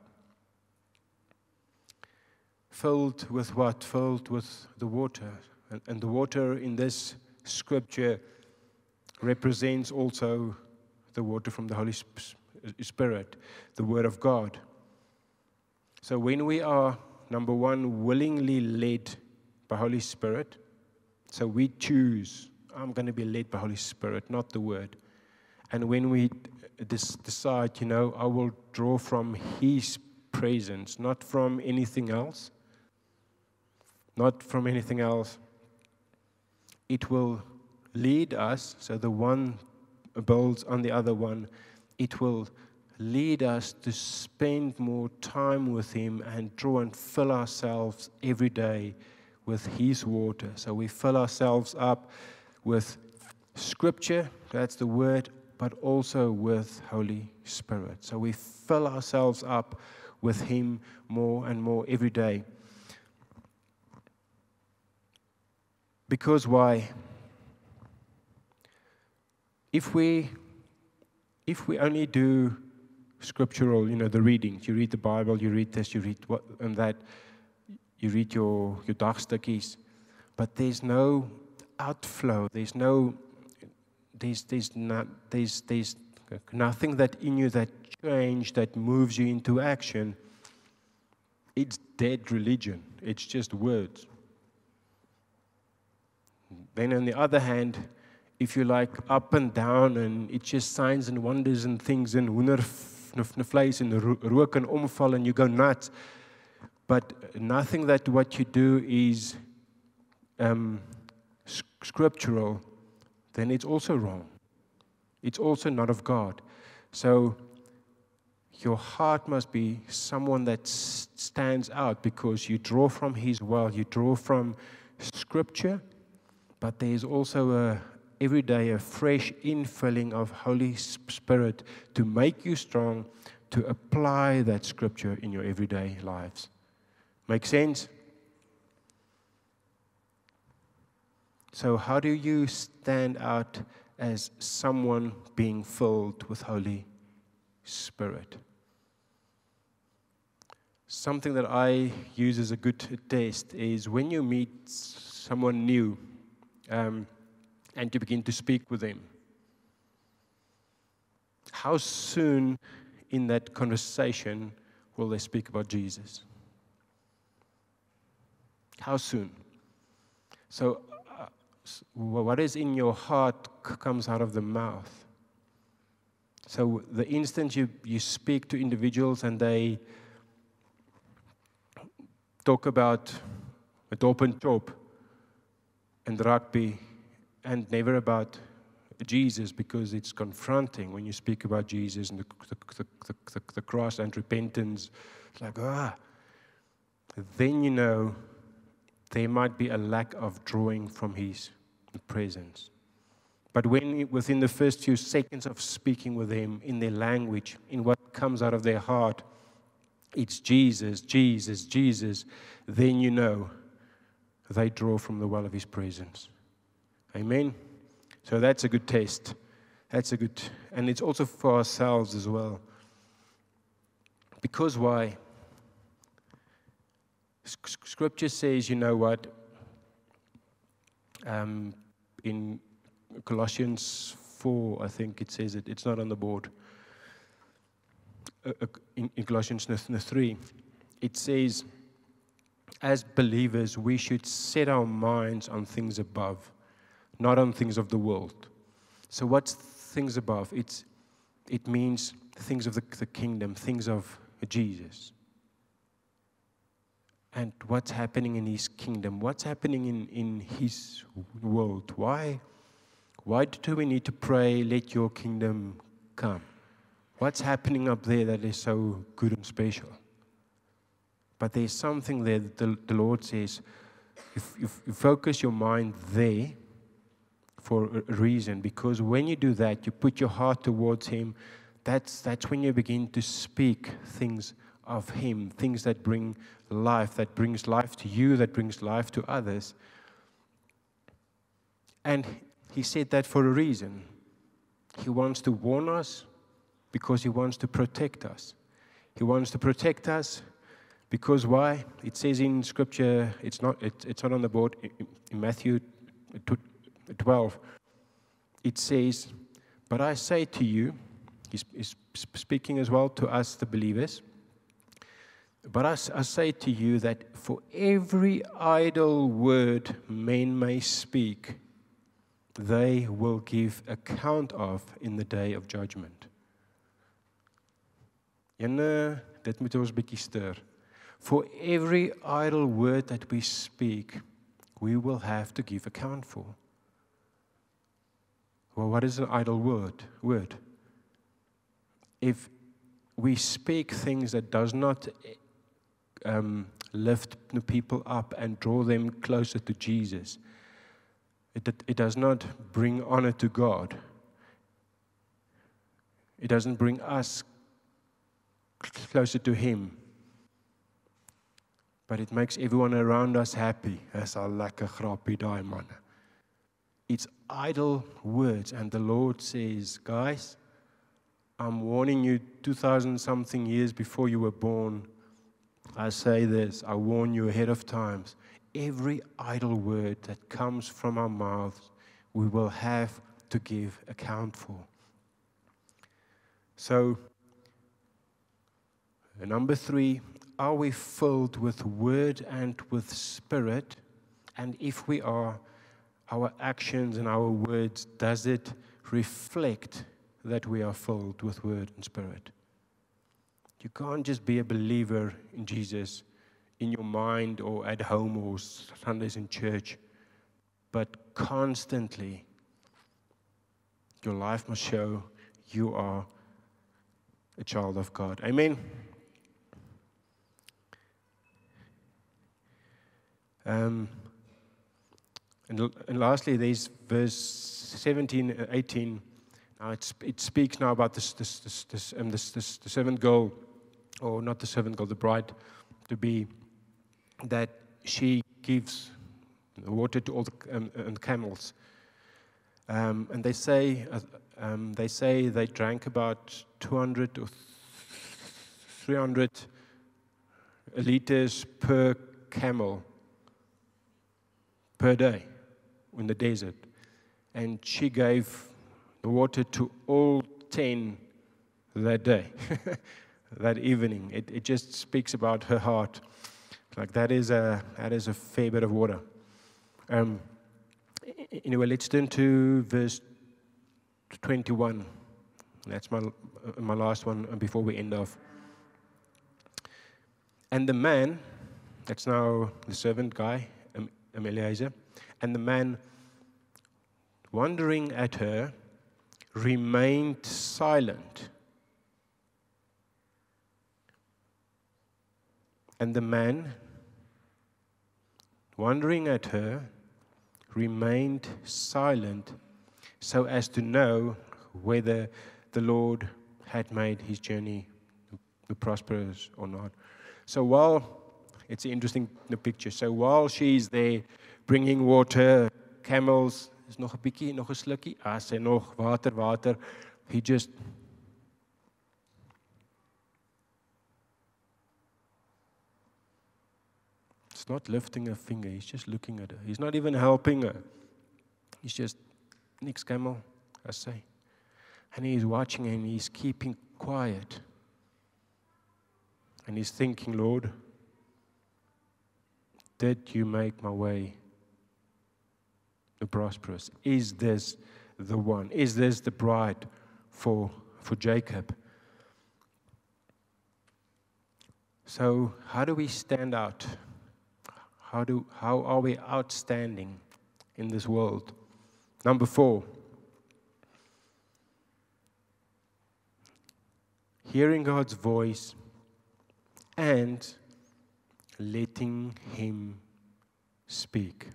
B: Filled with what? Filled with the water. And the water in this scripture represents also the water from the Holy Spirit, the Word of God. So when we are, number one, willingly led by Holy Spirit, so we choose, I'm going to be led by Holy Spirit, not the Word. And when we decide, I will draw from His presence, not from anything else, it will lead us, so the one builds on the other one, it will lead us to spend more time with Him and draw and fill ourselves every day with His water. So we fill ourselves up with Scripture, that's the Word, but also with Holy Spirit. So we fill ourselves up with Him more and more every day. Because why? If we only do scriptural, the readings, you read the Bible, you read this, you read what and that, you read your dagstukkies, but there's no outflow, there's nothing that in you that change, that moves you into action. It's dead religion. It's just words. Then on the other hand, if you like up and down and it's just signs and wonders and things and hoendervleis and rook and omval and you go nuts, but nothing that what you do is scriptural, then it's also wrong. It's also not of God. So your heart must be someone that stands out because you draw from His well, you draw from Scripture, but there's also every day a fresh infilling of Holy Spirit to make you strong, to apply that Scripture in your everyday lives. Make sense? So how do you stand out as someone being filled with Holy Spirit? Something that I use as a good test is when you meet someone new and you begin to speak with them. How soon in that conversation will they speak about Jesus? How soon? So what is in your heart comes out of the mouth. So the instant you speak to individuals and they talk about a top and top and rugby and never about Jesus, because it's confronting when you speak about Jesus and the cross and repentance. It's like, then you know there might be a lack of drawing from His presence. But when within the first few seconds of speaking with them in their language, in what comes out of their heart, it's Jesus, Jesus, Jesus, then you know they draw from the well of His presence. Amen? So that's a good test. And it's also for ourselves as well. Because why? Scripture says, you know what? In Colossians 4, I think it says it. It's not on the board. In Colossians 3, it says, as believers, we should set our minds on things above, not on things of the world. So what's things above? It means things of the kingdom, things of Jesus. And what's happening in His kingdom? What's happening in His world? Why do we need to pray, let your kingdom come? What's happening up there that is so good and special? But there's something there that the Lord says, if you focus your mind there for a reason, because when you do that, you put your heart towards Him, that's when you begin to speak things of Him, things that bring life, that brings life to you, that brings life to others. And He said that for a reason. He wants to warn us because He wants to protect us. He wants to protect us because why? It says in Scripture, it's not on the board, in Matthew 12, it says, but I say to you, He's speaking as well to us, the believers, but I say to you that for every idle word men may speak, they will give account of in the day of judgment. Ene, dit moet ons bietjie stir. For every idle word that we speak, we will have to give account for. Well, what is an idle word? If we speak things that does not lift the people up and draw them closer to Jesus, it does not bring honor to God, It doesn't bring us closer to Him. But it makes everyone around us happy. As a lekker grappie daai man. It's idle words. And the Lord says, guys, I'm warning you 2,000 something years before you were born. I say this, I warn you ahead of time. Every idle word that comes from our mouths, we will have to give account for. So, number 3, are we filled with word and with spirit? And if we are, our actions and our words, does it reflect that we are filled with word and spirit? You can't just be a believer in Jesus in your mind or at home or Sundays in church, but constantly your life must show you are a child of God. Amen. And lastly, there's verse 17 and 18. Now it speaks now about the servant girl, or not the servant girl, the bride to be, that she gives water to all the camels. And they say they drank about 200 or 300 liters per camel per day in the desert. And she gave the water to all 10 that day, that evening. It just speaks about her heart. Like that is a fair bit of water. Anyway, let's turn to verse 21. That's my last one before we end off. And the man, that's now the servant guy, Eliezer, and the man, wondering at her, remained silent. And the man, wondering at her, remained silent so as to know whether the Lord had made his journey prosperous or not. So it's an interesting picture. So while she's there bringing water, camels, is nog 'n bietjie, nog 'n slukkie, as en nog water, he just it's not lifting a finger, he's just looking at her. He's not even helping her. He's just, niks camel, I say. And he's watching and he's keeping quiet. And he's thinking, Lord, did you make my way prosperous? Is this the one? Is this the bride for Jacob? So how do we stand out? How are we outstanding in this world? Number 4, hearing God's voice and letting Him speak.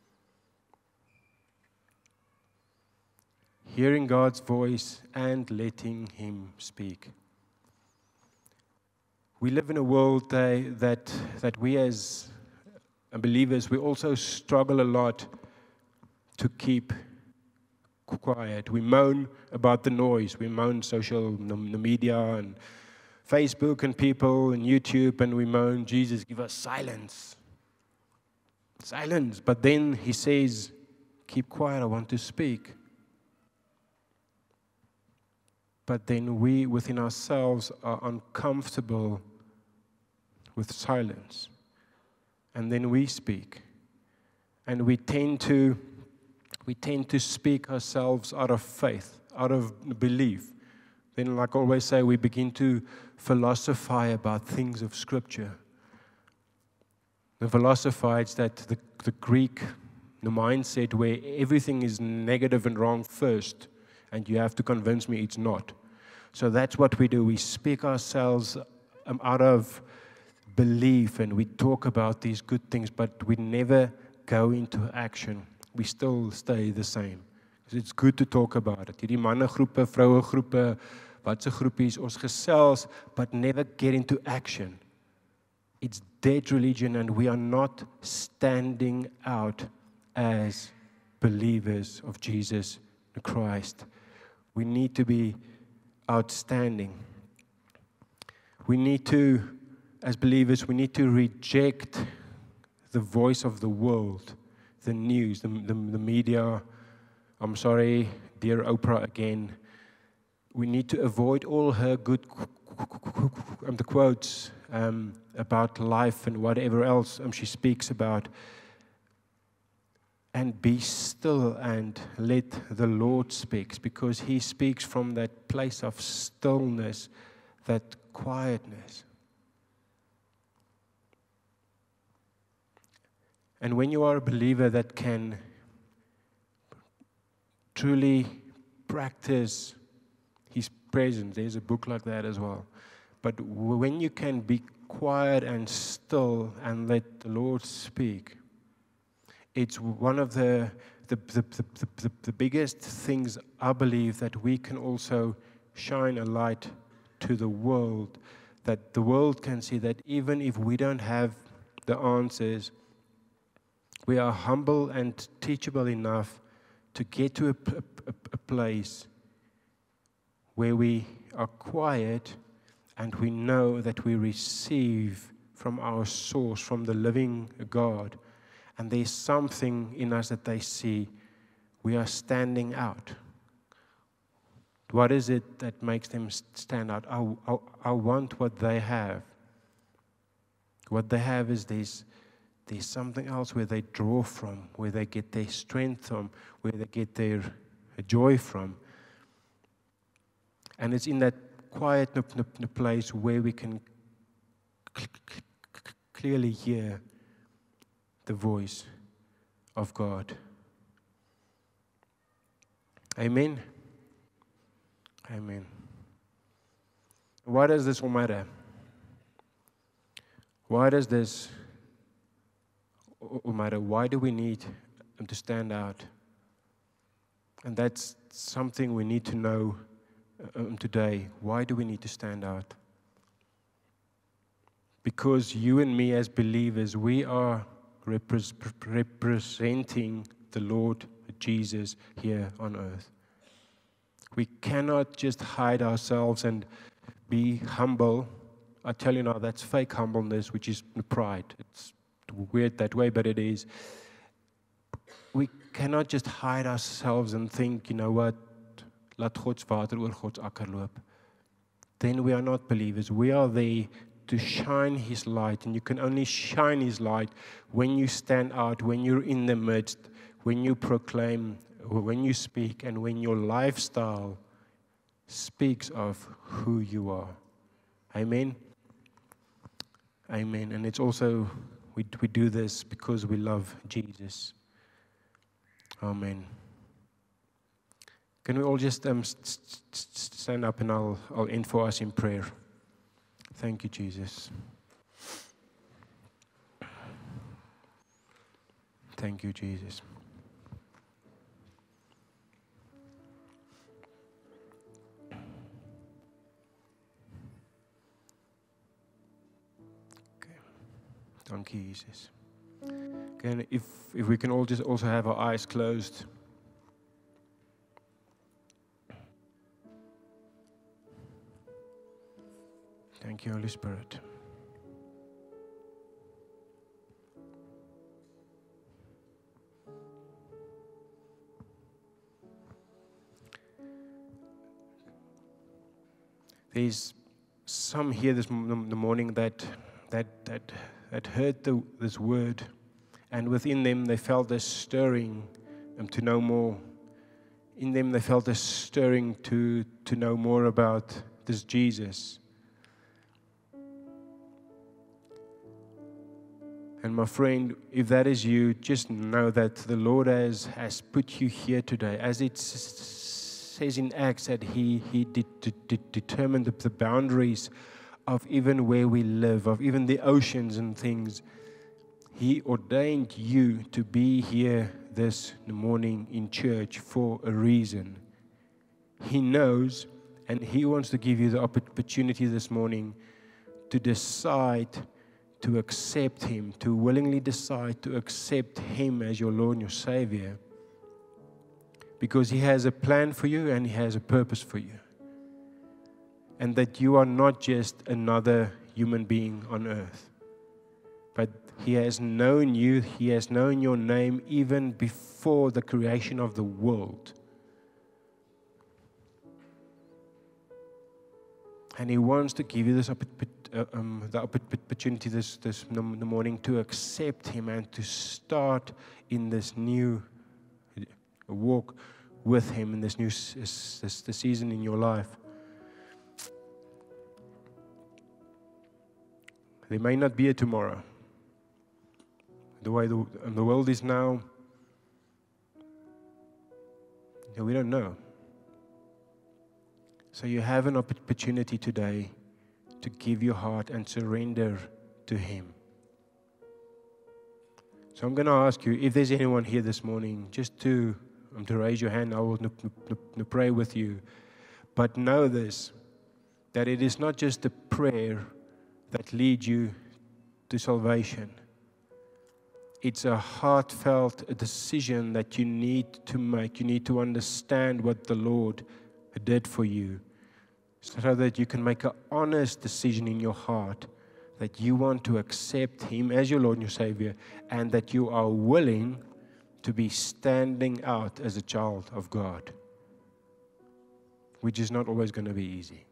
B: Hearing God's voice and letting Him speak. We live in a world that we as believers, we also struggle a lot to keep quiet. We moan about the noise. We moan social media and Facebook and people and YouTube, and we moan, Jesus, give us silence. Silence. But then He says, keep quiet, I want to speak. But then we, within ourselves, are uncomfortable with silence. And then we speak. And we tend to speak ourselves out of faith, out of belief. Then, like I always say, we begin to philosophize about things of Scripture. The philosophize that the Greek, the mindset where everything is negative and wrong first, and you have to convince me it's not. So that's what we do. We speak ourselves out of belief, and we talk about these good things, but we never go into action. We still stay the same. Because it's good to talk about it. Hierdie mannegroepe, vrouegroepe, wat se groepies, ons gesels, but never get into action. It's dead religion, and we are not standing out as believers of Jesus Christ. We need to be outstanding. We need to, as believers, we need to reject the voice of the world, the news, the media. I'm sorry, dear Oprah again. We need to avoid all her good the quotes about life and whatever else she speaks about. And be still and let the Lord speak, because He speaks from that place of stillness, that quietness. And when you are a believer that can truly practice His presence, there's a book like that as well. But when you can be quiet and still and let the Lord speak, it's one of the biggest things I believe, that we can also shine a light to the world, that the world can see that even if we don't have the answers, we are humble and teachable enough to get to a place where we are quiet and we know that we receive from our source, from the living God. And there's something in us that they see. We are standing out. What is it that makes them stand out? I want what they have. What they have is there's something else where they draw from, where they get their strength from, where they get their joy from. And it's in that quiet place where we can clearly hear the voice of God. Amen. Amen. Why does this all matter? Why does this all matter? Why do we need to stand out? And that's something we need to know today. Why do we need to stand out? Because you and me as believers, we are representing the Lord Jesus here on earth. We cannot just hide ourselves and be humble. I tell you now, that's fake humbleness, which is pride. It's weird that way, but it is. We cannot just hide ourselves and think, you know what, laat God's water oor God's akker loop. Then we are not believers. We are there to shine His light, and you can only shine His light when you stand out, when you're in the midst, when you proclaim, when you speak, and when your lifestyle speaks of who you are. Amen? Amen. And it's also, we do this because we love Jesus. Amen. Can we all just stand up, and I'll end for us in prayer. Thank you, Jesus. Thank you, Jesus. Okay. Thank you, Jesus. Okay, if we can all just also have our eyes closed. Thank you, Holy Spirit. There's some here this morning that heard this word, and within them they felt this stirring to know more. In them they felt this stirring to know more about this Jesus. And my friend, if that is you, just know that the Lord has put you here today. As it says in Acts that He determined the boundaries of even where we live, of even the oceans and things. He ordained you to be here this morning in church for a reason. He knows, And He wants to give you the opportunity this morning to decide to accept Him, to willingly decide to accept Him as your Lord and your Savior. Because He has a plan for you and He has a purpose for you. And that you are not just another human being on earth. But He has known you, He has known your name even before the creation of the world. And He wants to give you this the opportunity this in the morning to accept Him and to start in this new walk with Him in this new the season in your life. There may not be a tomorrow. The way the world is now, we don't know. So you have an opportunity today to give your heart and surrender to Him. So I'm going to ask you, if there's anyone here this morning, just to raise your hand. I will pray with you. But know this, that it is not just a prayer that leads you to salvation. It's a heartfelt decision that you need to make. You need to understand what the Lord did for you, so that you can make an honest decision in your heart that you want to accept Him as your Lord and your Savior, and that you are willing to be standing out as a child of God, which is not always going to be easy.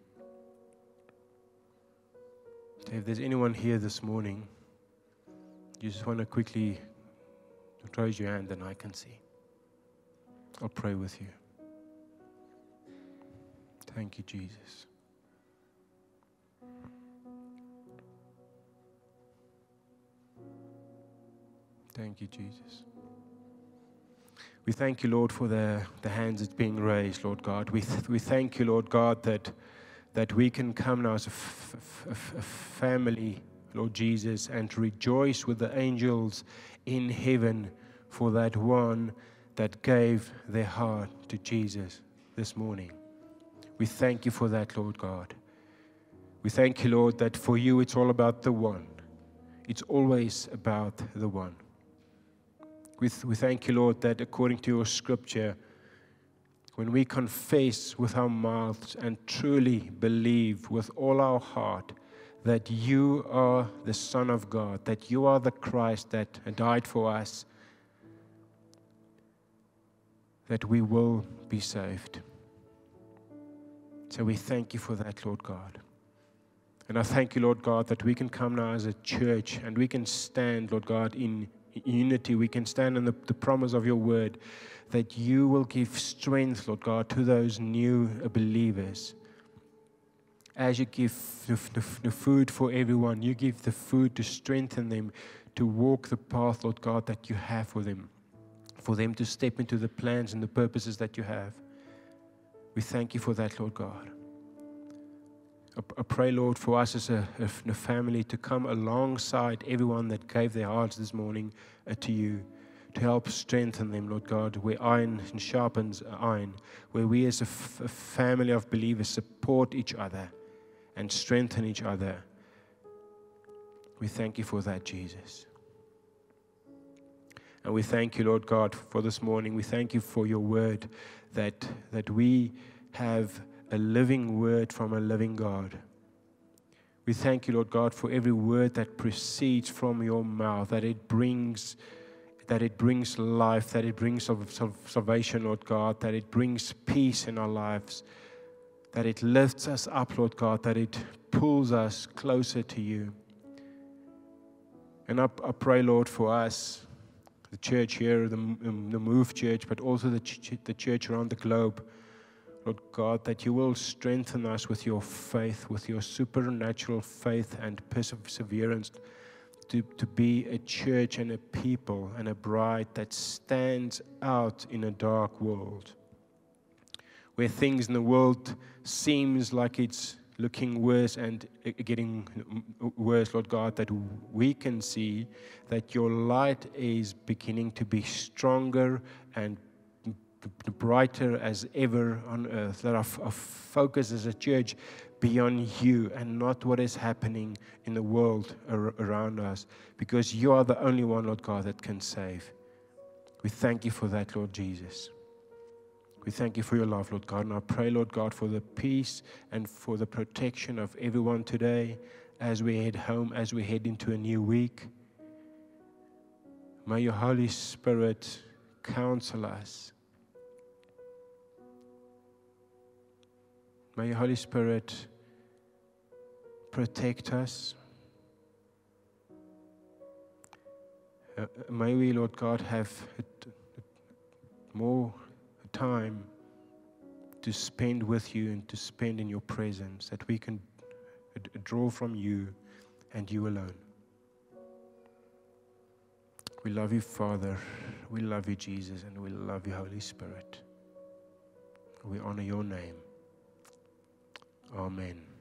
B: So if there's anyone here this morning, you just want to quickly raise your hand and I can see. I'll pray with you. Thank you, Jesus. Thank you, Jesus. We thank you, Lord, for the hands that's being raised, Lord God. We thank you, Lord God, that we can come now as a family, Lord Jesus, and rejoice with the angels in heaven for that one that gave their heart to Jesus this morning. We thank you for that, Lord God. We thank you, Lord, that for you it's all about the one. It's always about the one. We thank you, Lord, that according to your scripture, when we confess with our mouths and truly believe with all our heart that you are the Son of God, that you are the Christ that died for us, that we will be saved. So we thank you for that, Lord God. And I thank you, Lord God, that we can come now as a church and we can stand, Lord God, in unity. We can stand on the promise of your word that you will give strength, Lord God, to those new believers. As you give the food for everyone, you give the food to strengthen them to walk the path, Lord God, that you have for them to step into the plans and the purposes that you have. We thank you for that, Lord God. I pray, Lord, for us as a family to come alongside everyone that gave their hearts this morning to you, to help strengthen them, Lord God, where iron sharpens iron, where we as a family of believers support each other and strengthen each other. We thank you for that, Jesus. And we thank you, Lord God, for this morning. We thank you for your word, that we have a living word from a living God. We thank you, Lord God, for every word that proceeds from your mouth, that it brings life, that it brings salvation, Lord God, that it brings peace in our lives, that it lifts us up, Lord God, that it pulls us closer to you. And I pray, Lord, for us, the church here, the Move Church, but also the church around the globe, Lord God, that you will strengthen us with your faith, with your supernatural faith and perseverance to be a church and a people and a bride that stands out in a dark world. Where things in the world seems like it's looking worse and getting worse, Lord God, that we can see that your light is beginning to be stronger and brighter as ever on earth. Let our focus as a church be on you and not what is happening in the world around us, because you are the only one, Lord God, that can save. We thank you for that, Lord Jesus. We thank you for your love, Lord God. And I pray, Lord God, for the peace and for the protection of everyone today as we head home, as we head into a new week. May your Holy Spirit counsel us. May your Holy Spirit protect us. May we, Lord God, have more time to spend with you and to spend in your presence, that we can draw from you and you alone. We love you, Father. We love you, Jesus, and we love you, Holy Spirit. We honor your name. Amen.